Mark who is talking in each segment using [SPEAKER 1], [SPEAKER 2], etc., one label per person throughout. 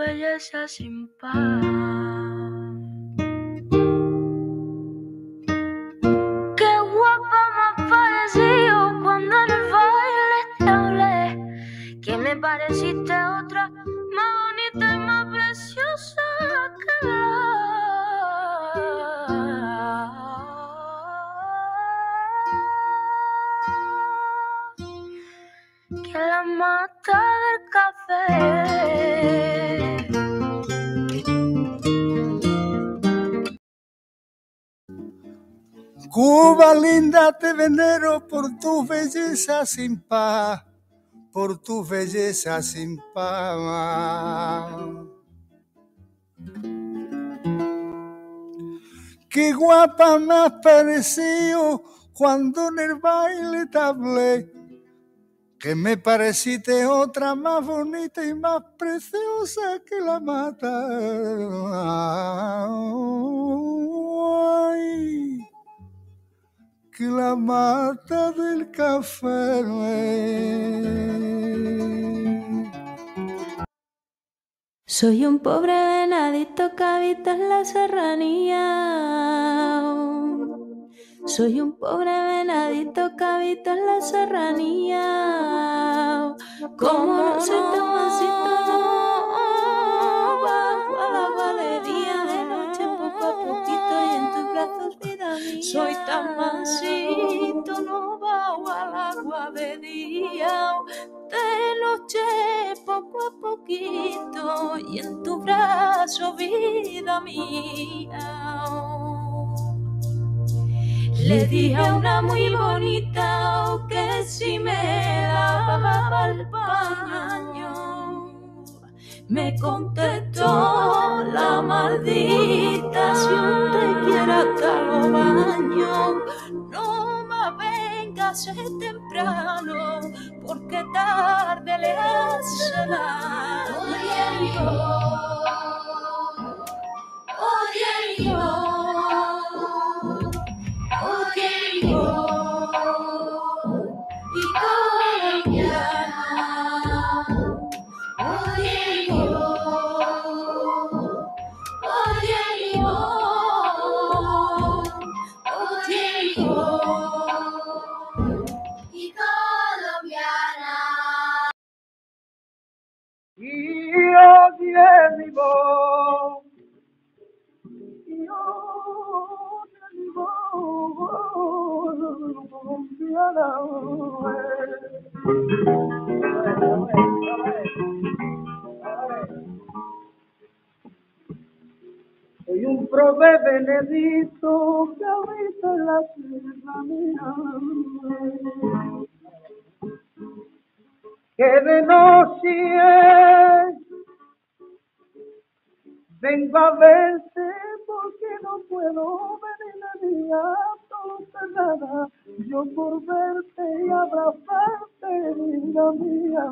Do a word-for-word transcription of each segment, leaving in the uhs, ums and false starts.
[SPEAKER 1] belleza sin par. Qué guapa me ha parecido cuando en el baile te hablé, que me pareciste otra más bonita y más preciosa que la, que la mata del café.
[SPEAKER 2] Cuba linda, te venero por tu belleza sin par, por tu belleza sin par. Qué guapa me has parecido cuando en el baile te hablé, que me pareciste otra más bonita y más preciosa que la mata. Ay, que la mata del café.
[SPEAKER 3] Soy un pobre venadito que habita en la serranía. Soy un pobre venadito que habita en la serranía. Como no soy tan mansito, bajo a la galería de noche poco a poquito y en tus brazos vida mía. Soy tan mansito, no bajo al agua de día, de noche poco a poquito y en tu brazo vida mía. Le dije a una muy bonita que si me daba el paño, me contestó la maldita, si un te quiera hasta lo baño, no más vengas temprano, porque tarde le hace daño. Oye yo, oye yo, y colombiana, oye yo, oye yo, oye yo, y colombiana.
[SPEAKER 2] Y oye mi voz, y oye mi voz, colombiana. Soy un prove benedito que habita en la serranía, que de noche vengo a verte porque no puedo venir de día nada, yo por verte y abrazarte, vida mía.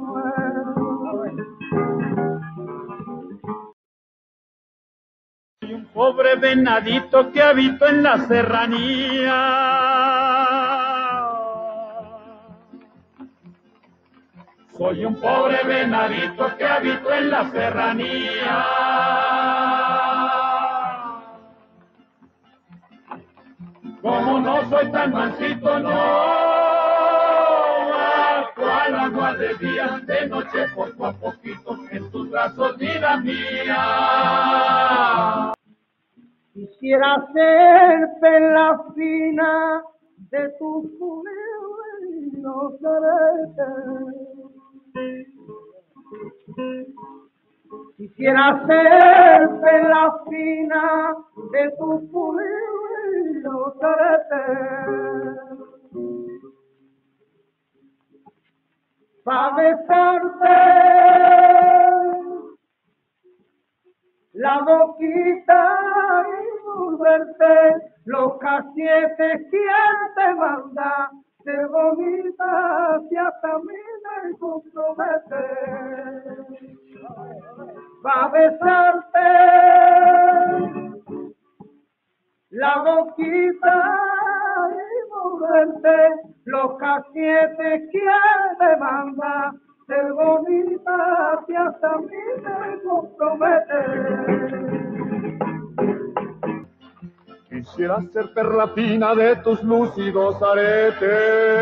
[SPEAKER 2] Soy un pobre venadito que habito en la serranía, soy un pobre venadito que habito en la serranía. Como no soy tan mansito, no bajo al agua de día, de noche poco a poquito, en tus brazos, vida mía. Quisiera ser la fina de tus pulidos aretes. Quisiera ser la fina de tus pulidos aretes. Pa' besarte la boquita y volverte loca, siete, ¿quién te manda? Ser bonita si hasta a mí me compromete. Va a besarte la boquita y volverte loca, siete, ¿quién te manda?
[SPEAKER 4] ser bonita si hasta a mí me compromete. Quisiera ser perla fina de tus lúcidos aretes.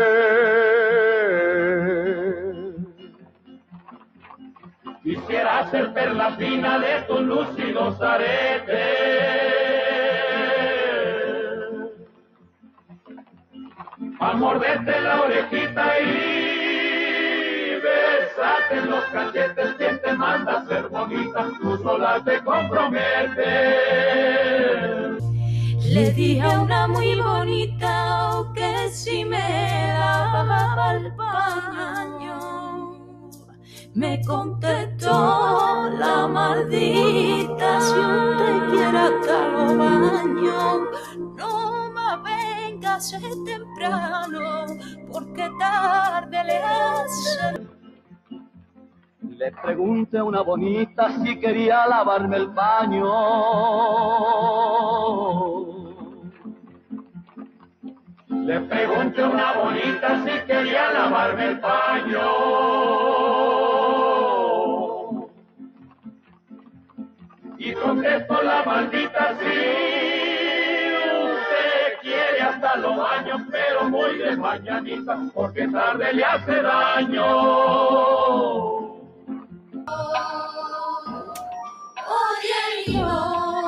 [SPEAKER 4] Quisiera ser perla fina de tus lúcidos aretes. A morderte la orejita y besarte en los cachetes. Quien te manda a ser bonita, tú sola te comprometes.
[SPEAKER 3] Le dije a una muy bonita oh, que si me daba el paño, me contestó la maldita, si un te quiera acá lo baño, no más vengas temprano, porque tarde le hace.
[SPEAKER 4] Le pregunté a una bonita si quería lavarme el paño. Le pregunté a una bonita si quería lavarme el paño. Y contestó la maldita, sí, usted quiere hasta los baños, pero muy de mañanita, porque tarde le hace daño.
[SPEAKER 3] Oye yo,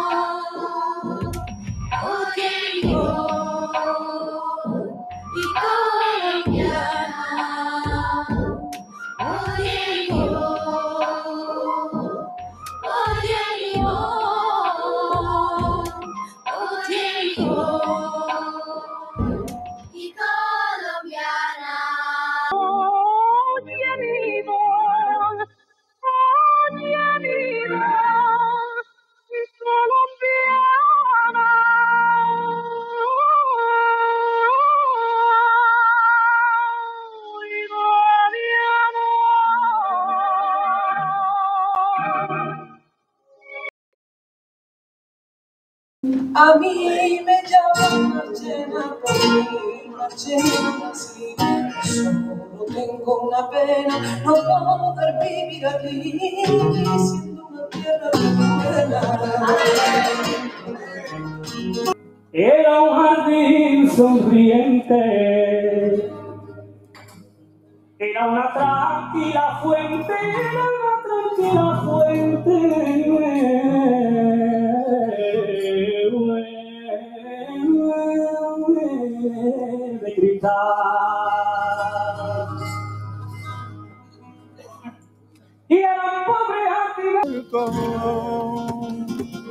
[SPEAKER 3] oye yo, y colombiana, oye yo, oye yo, oye yo, y colombiana. Oye mi voz, oye mi voz, mi colombiana. Y Guadiana. A mí me llaman Marchena, por mí Marchena así. Solo tengo una pena, no poder vivir aquí, siendo una tierra buena.
[SPEAKER 5] Era un jardín sonriente, era una tranquila fuente, era una tranquila fuente de cristal. Y era un pobre jardín.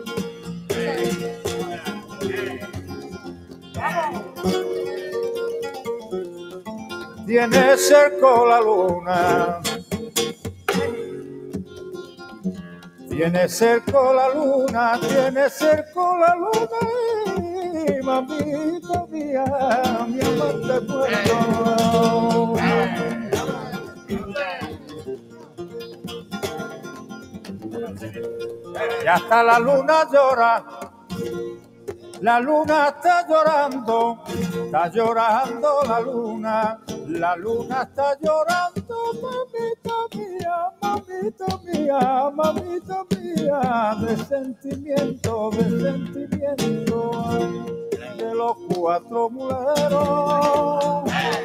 [SPEAKER 2] Tiene cerco la luna, tiene cerco la luna, tiene cerco la luna, y mamita mía, mi amante puerto. Y hasta la luna llora, la luna está llorando, está llorando la luna, la luna está llorando, mamita mía, mamita mía, mamita mía, de sentimiento, de sentimiento, de los cuatro muleros.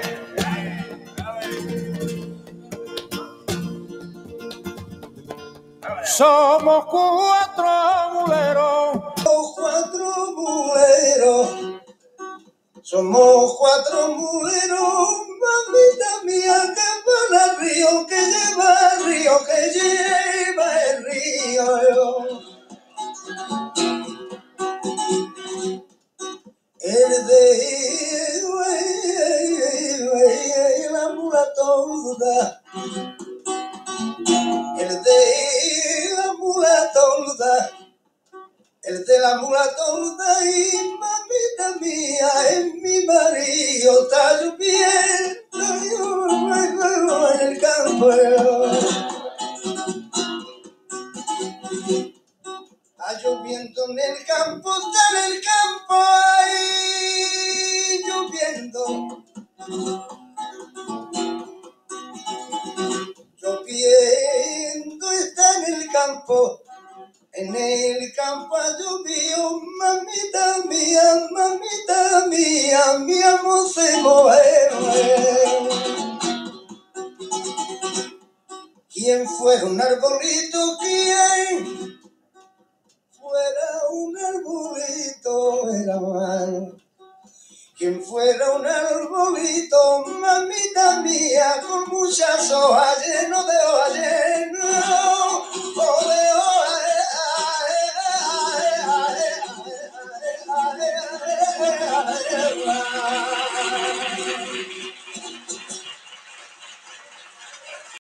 [SPEAKER 2] Somos cuatro muleros.
[SPEAKER 6] Cuatro muleros, somos cuatro muleros, mamita mía, que van al río, que lleva el río, que lleva el río. El de la mula torda, el de la mula torda, el de la mula torda y mamita mía, es mi marido, está lloviendo en el campo. Está lloviendo en el campo, está en el campo, ahí lloviendo. campo, en el campo ha llovido, mamita mía, mamita mía, mi amor se mueve. ¿Quién fuera un arbolito? ¿Quién fuera un arbolito? Era mal. Quien fuera un arbolito, mamita mía, con muchas hojas, lleno de hojas llenas.